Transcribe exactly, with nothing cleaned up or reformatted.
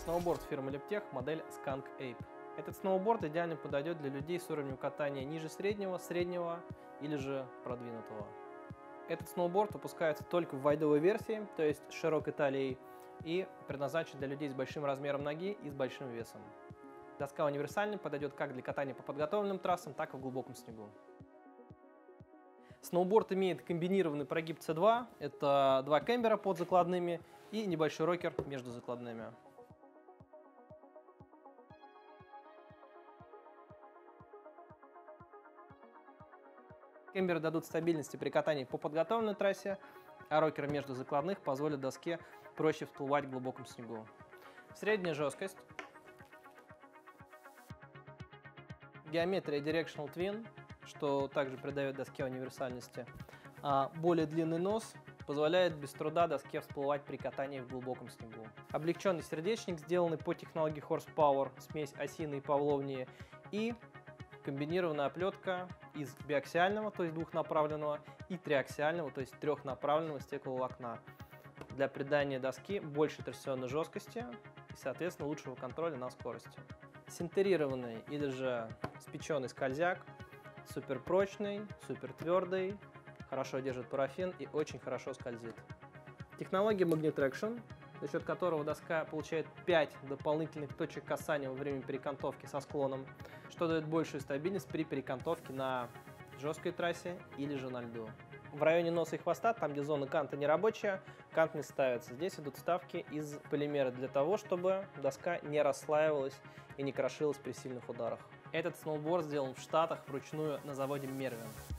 Сноуборд фирмы Leptech, модель Skunk Ape. Этот сноуборд идеально подойдет для людей с уровнем катания ниже среднего, среднего или же продвинутого. Этот сноуборд выпускается только в вайдовой версии, то есть с широкой талией, и предназначен для людей с большим размером ноги и с большим весом. Доска универсальная, подойдет как для катания по подготовленным трассам, так и в глубоком снегу. Сноуборд имеет комбинированный прогиб си два, это два кембера под закладными и небольшой рокер между закладными. Кемберы дадут стабильности при катании по подготовленной трассе, а рокеры между закладных позволят доске проще всплывать в глубоком снегу. Средняя жесткость. Геометрия Directional Twin, что также придает доске универсальности. А более длинный нос позволяет без труда доске всплывать при катании в глубоком снегу. Облегченный сердечник, сделанный по технологии Horsepower, смесь осины и павловнии, и комбинированная оплетка из биаксиального, то есть двухнаправленного, и триаксиального, то есть трехнаправленного стекловолокна для придания доске большей торсионной жесткости и, соответственно, лучшего контроля на скорости. Синтерированный или же спеченный скользяк, супер прочный, супер твердый, хорошо держит парафин и очень хорошо скользит. Технология Magnet Traction, за счет которого доска получает пять дополнительных точек касания во время перекантовки со склоном, что дает большую стабильность при перекантовке на жесткой трассе или же на льду. В районе носа и хвоста, там где зона канта не рабочая, кант не ставится. Здесь идут вставки из полимера для того, чтобы доска не расслаивалась и не крошилась при сильных ударах. Этот сноуборд сделан в Штатах вручную на заводе Mervin.